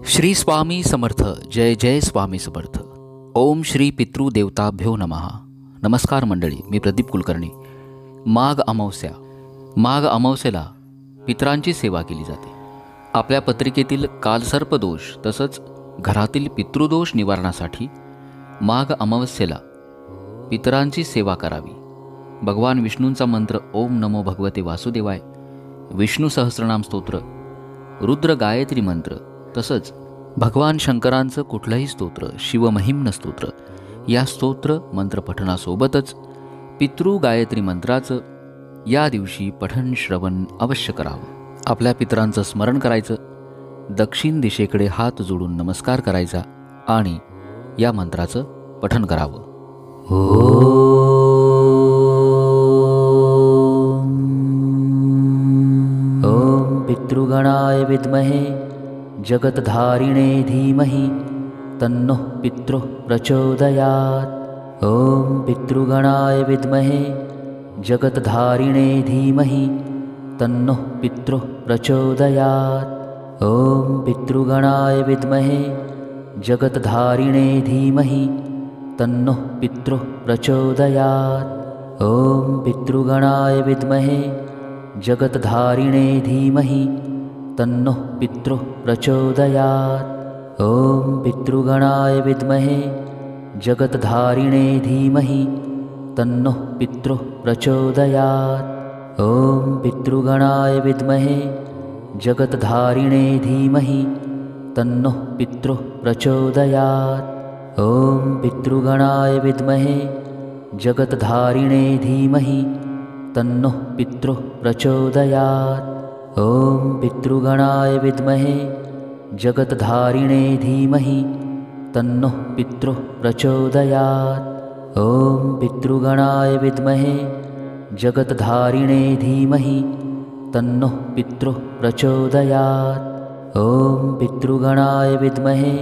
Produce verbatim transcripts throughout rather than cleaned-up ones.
श्री स्वामी समर्थ. जय जय स्वामी समर्थ. ओम श्री पितृदेवताभ्यो नमः. नमस्कार मंडळी, मी प्रदीप कुलकर्णी. माघ अमावस्या. माघ अमावस्येला पितरांची सेवा केली जाते. आपल्या पत्रिकेतील कालसर्पदोष तसंच घरातील पितृदोष निवारणासाठी माघ अमावस्येला पितरांची सेवा करावी. भगवान विष्णूंचा मंत्र ओम नमो भगवते वासुदेवाय, विष्णू सहस्रनाम स्तोत्र, रुद्र गायत्री मंत्र तसंच भगवान शंकरांचं कुठलंही स्तोत्र, शिवमहिम्न स्तोत्र या स्तोत्र मंत्रपठणासोबतच पितृ गायत्री मंत्राचं या दिवशी पठण श्रवण अवश्य करावं. आपल्या पितरांचं स्मरण करायचं, दक्षिण दिशेकडे हात जोडून नमस्कार करायचा आणि या मंत्राचं पठण करावं. ओम पितृगणाय विद्महे जगतधारिणे धीमहि तन्नः पितृः प्रचोदयात्. ओम पितृगणाय विद्महे जगतधारिणे धीमहि तन्नः पितृः प्रचोदयात्. ओम पितृगणाय विद्महे जगतधारिणे धीमहि तन्नः पितृः प्रचोदयात्. ओम पितृगणाय विद्महे जगतधारिणे धीमहि तन्नः पितृः प्रचोदयात्. ओम पितृगणाय विद्महे जगतधारिणे धीमहि तन्नः पितृः प्रचोदयात्. ओम पितृगणाय विद्महे जगतधारिणे धीमहि तन्नः पितृः प्रचोदयात्. ओम पितृगणाय विद्महे जगतधारिणे धीमहि तन्नः पितृः प्रचोदयात्. ओम पितृगणाय विद्महे जगतधारिणे धीमहि तन्नः पितृः प्रचोदयात्. ओम पितृगणाय विद्महे जगतधारिणे धीमहि तन्नः पितृः प्रचोदयात्. ओम पितृगणाय विद्महे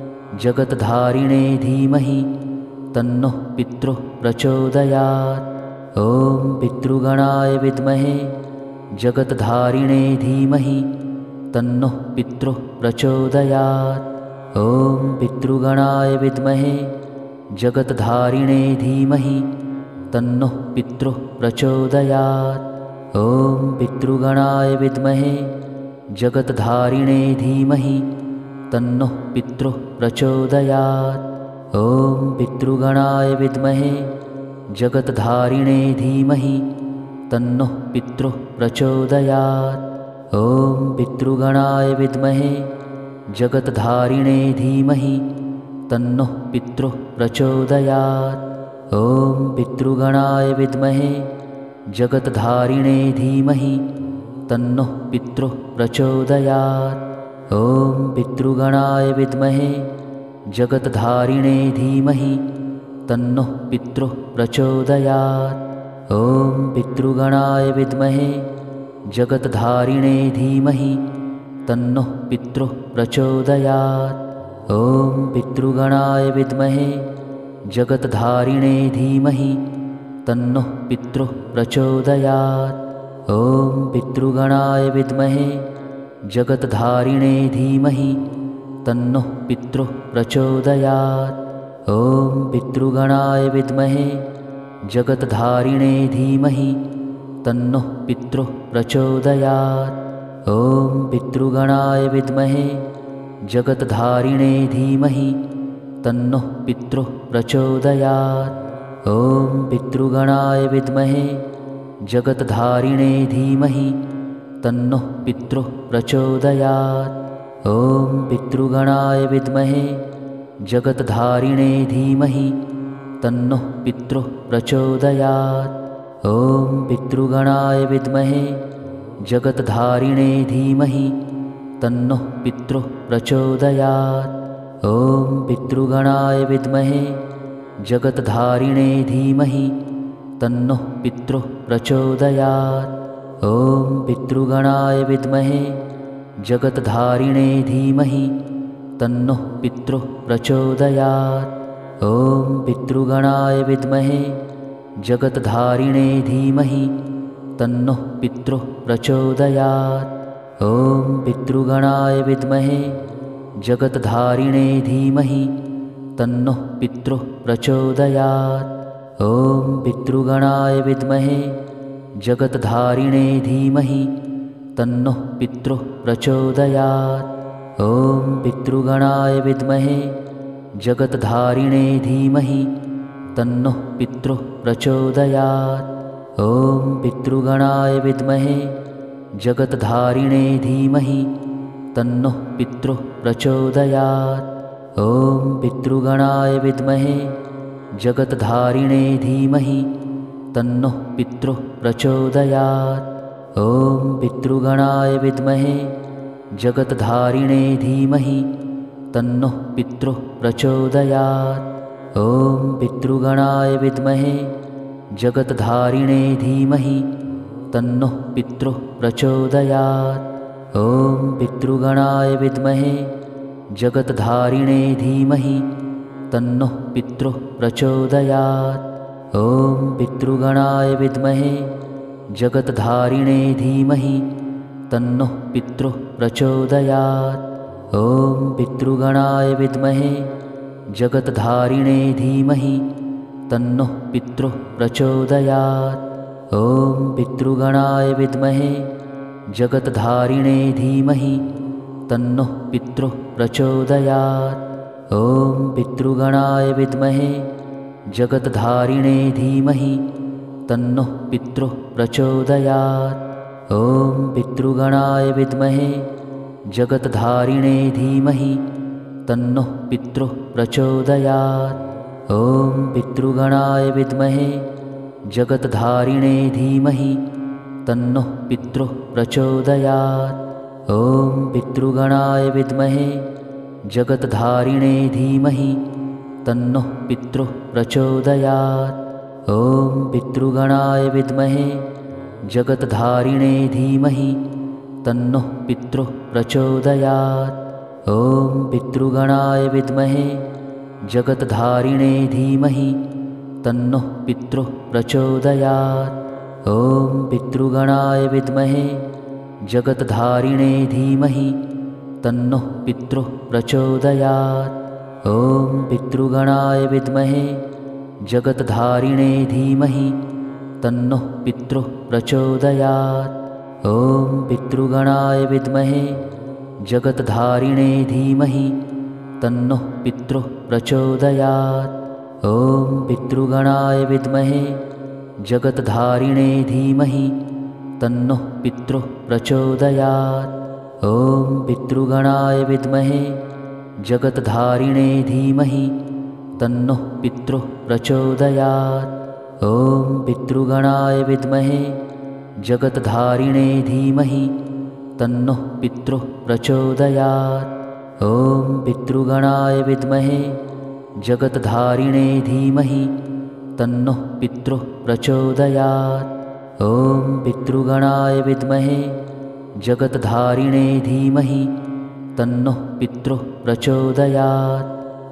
जगतधारिणे धीमहि तन्नः पितृः प्रचोदयात्. ओम पितृगणाय विद्महे जगतधारिणे धीमहि तन्नः पितृः प्रचोदयात्. ओम पितृगणाय विद्महे जगतधारिणे धीमहि तन्नः पितृः प्रचोदयात्. ओम पितृगणाय विद्महे जगतधारिणे धीमहि तन्नः पितृः प्रचोदयात्. ओम पितृगणाय विद्महे जगतधारिणे धीमहि तन्नः पितृः प्रचोदयात्. ओम पितृगणाय विद्महे जगतधारिणे धीमहि तन्नः पितृः प्रचोदयात्. ओम पितृगणाय विद्महे जगतधारिणे धीमहि तन्नः पितृः प्रचोदयात्. ओम पितृगणाय विद्महे जगतधारिणे धीमहि तन्नः पितृः प्रचोदयात्. ओम पितृगणाय विद्महे जगतधारिणे धीमहि तन्नः पितृः प्रचोदयात्. ओम पितृगणाय विद्महे जगतधारिणे धीमहि तन्नः पितृः प्रचोदयात्. ओम पितृगणाय विद्महे जगतधारिणे धीमहि तन्नः पितृः प्रचोदयात्. ओम पितृगणाय विद्महे जगतधारिणे धीमहि तन्नः पितृः प्रचोदयात्. ओम पितृगणाय विद्महे जगतधारिणे धीमहि तन्नः पितृः प्रचोदयात्. ओम पितृगणाय विद्महे जगतधारिणे धीमहि तन्नः पितृः प्रचोदयात्. ओम पितृगणाय विद्महे जगतधारिणे धीमहि तन्नः पितृः प्रचोदयात्. ओम पितृगणाय विद्महे जगतधारिणे धीमहि तन्नः पितृः प्रचोदयात्. ओम पितृगणाय विद्महे जगतधारिणे धीमहि तन्नः पितृः प्रचोदयात्. ओम पितृगणाय विद्महे जगतधारिणे धीमहि तन्नः पितृः प्रचोदयात्. ओम पितृगणाय विद्महे जगतधारिणे धीमहि तन्नः पितृः प्रचोदयात्। ओम पितृगणाय विद्महे जगत्धारिणे धीमहि तन्नः पितृः प्रचोदयात्। ॐ पितृगणाय विद्महे जगत्धारिणे धीमहि तन्नः पितृः प्रचोदयात्। ॐ पितृगणाय विद्महे जगत्धारिणे धीमहि तन्नः पितृः प्रचोदयात्। ॐ पितृगणाय विद्महे जगत्धारिणे धीमहि तन्नः पितृः प्रचोदयात्। ॐ पितृगणाय विद्महे जगत्धारिणे धीमहि तन्नः पितृः प्रचोदयात्। ॐ पितृगणाय विद्महे जगत्धारिणे धीमहि तन्नः पितृः प्रचोदयात्। ॐ पितृगणाय विद्महे जगत्धारिणे धीमहि तन्नः पितृः प्रचोदयात्। ॐ पितृगणाय विद्महे जगत्धारिणे धीमहि तन्नः पितृः प्रचोदयात्। ॐ पितृगणाय विद्महे जगत्धारिणे धीमहि तन्नः पितृः प्रचोदयात्। ॐ पितृगणाय विद्महे जगत्धारिणे धीमहि तन्नः पितृः प्रचोदयात्। ॐ पितृगणाय विद्महे जगत्धारिणे धीमहि तन्नः पितृः प्रचोदयात्। ॐ पितृगणाय विद्महे जगत्धारिणे धीमहि तन्नः पितृः प्रचोदयात्। ॐ पितृगणाय विद्महे जगत्धारिणे धीमहि तन्नः पितृः प्रचोदयात्। ॐ पितृगणाय विद्महे जगत्धारिणे धीमहि तन्नः पितृः प्रचोदयात्। ॐ पितृगणाय विद्महे जगत्धारिणे धीमहि तन्नः पितृः प्रचोदयात्। ॐ पितृगणाय विद्महे जगत्धारिणे धीमहि तन्नः पितृः प्रचोदयात्। ॐ पितृगणाय विद्महे जगत्धारिणे धीमहि तन्नः पितृः प्रचोदयात्। ॐ पितृगणाय विद्महे जगत्धारिणे धीमहि तन्नः पितृः प्रचोदयात्। ॐ पितृगणाय विद्महे जगत्धारिणे धीमहि तन्नः पितृः प्रचोदयात्। ॐ पितृगणाय विद्महे जगत्धारिणे धीमहि तन्नः पितृः प्रचोदयात्। ॐ पितृगणाय विद्महे जगत्धारिणे धीमहि तन्नः पितृः प्रचोदयात्। ॐ पितृगणाय विद्महे जगत्धारिणे धीमहि तन्नः पितृः प्रचोदयात्। ॐ पितृगणाय विद्महे जगत्धारिणे धीमहि तन्नः पितृः प्रचोदयात्। ॐ पितृगणाय विद्महे जगत्धारिणे धीमहि तन्नः पितृः प्रचोदयात्। ॐ पितृगणाय विद्महे जगत्धारिणे धीमहि तन्नः पितृः प्रचोदयात्।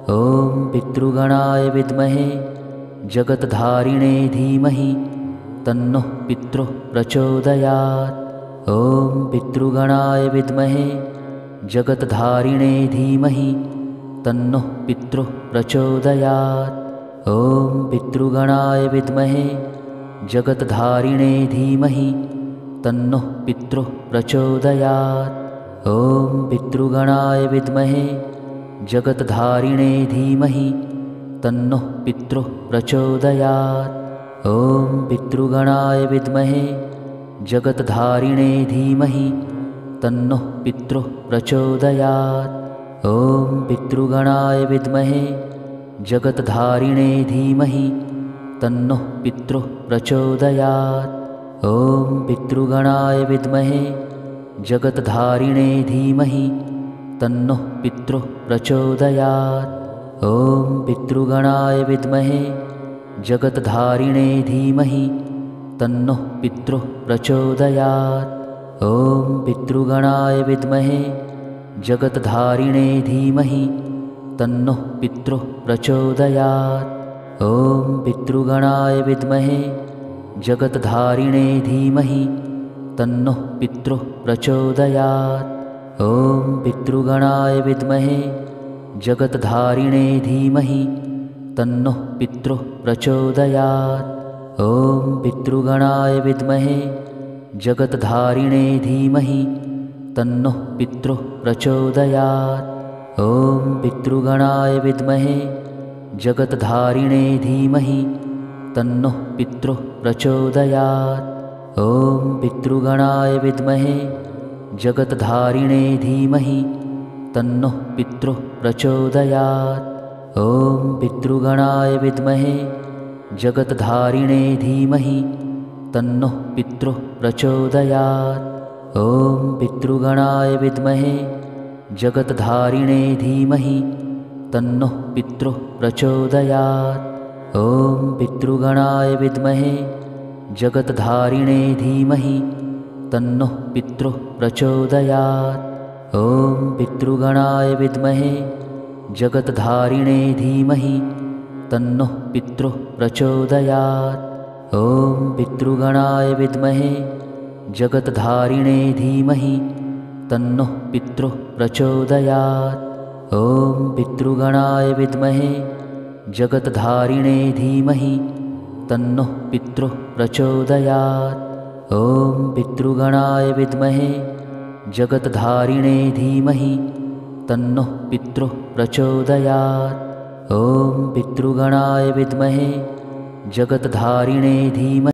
ॐ पितृगणाय विद्महे जगत्धारिणे धीमहि तन्नः पितृः प्रचोदयात्। ॐ पितृगणाय विद्महे जगत्धारिणे धीमहि तन्नः पितृः प्रचोदयात्। ॐ पितृगणाय विद्महे जगत्धारिणे धीमहि तन्नः पितृः प्रचोदयात्। ॐ पितृगणाय विद्महे जगत्धारिणे धीमहि तन्नः पितृः प्रचोदयात्। ॐ पितृगणाय विद्महे जगत्धारिणे धीमहि तन्नः पितृः प्रचोदयात्। ॐ पितृगणाय विद्महे जगत्धारिणे धीमहि तन्नः पितृः प्रचोदयात्। ॐ पितृगणाय विद्महे जगत्धारिणे धीमहि तन्नः पितृः प्रचोदयात्। ॐ पितृगणाय विद्महे जगत्धारिणे धीमहि तन्नः पितृः प्रचोदयात्। ॐ पितृगणाय विद्महे जगत्धारिणे धीमहि तन्नः पितृः प्रचोदयात्। ॐ पितृगणाय विद्महे जगत्धारिणे धीमहि तन्नः पितृः प्रचोदयात्। ॐ पितृगणाय विद्महे जगत्धारिणे धीमहि तन्नः पितृः प्रचोदयात्। ॐ पितृगणाय विद्महे जगत्धारिणे धीमहि तन्नः पितृः प्रचोदयात्। ॐ पितृगणाय विद्महे जगत्धारिणे धीमहि तन्नः पितृः प्रचोदयात्। ॐ पितृगणाय विद्महे जगत्धारिणे धीमहि तन्नः पितृः प्रचोदयात्। ॐ पितृगणाय विद्महे जगत्धारिणे धीमहि तन्नः पितृः प्रचोदयात्। ॐ पितृगणाय विद्महे जगत्धारिणे धीमहि तन्नः पितृः प्रचोदयात्। ॐ पितृगणाय विद्महे जगत्धारिणे धीमहि तन्नः पितृः प्रचोदयात्। ॐ पितृगणाय विद्महे जगत्धारिणे धीमहि तन्नः पितृः प्रचोदयात्। ॐ पितृगणाय विद्महे जगत्धारिणे धीमहि तन्नः पितृः प्रचोदयात्। ॐ पितृगणाय विद्महे जगत्धारिणे धीमहि तन्नः पितृः प्रचोदयात्। ॐ पितृगणाय विद्महे जगत्धारिणे धीमहि तन्नः पितृः प्रचोदयात्। ॐ पितृगणाय विद्महे जगत्धारिणे धीमहि